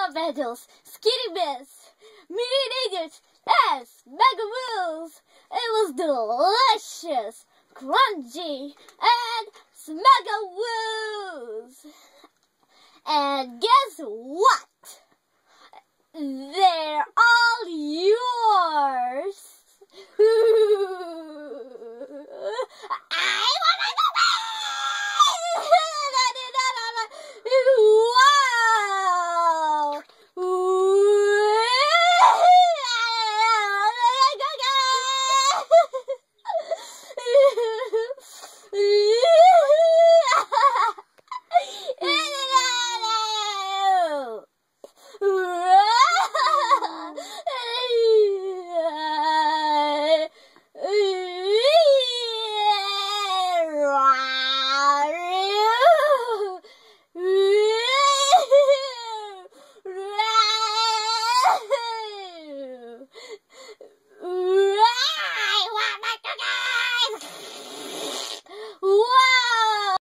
jalapenos, skinny bits, mini nuggets, and smagaroos. It was delicious, crunchy, and smagaroos. And guess what?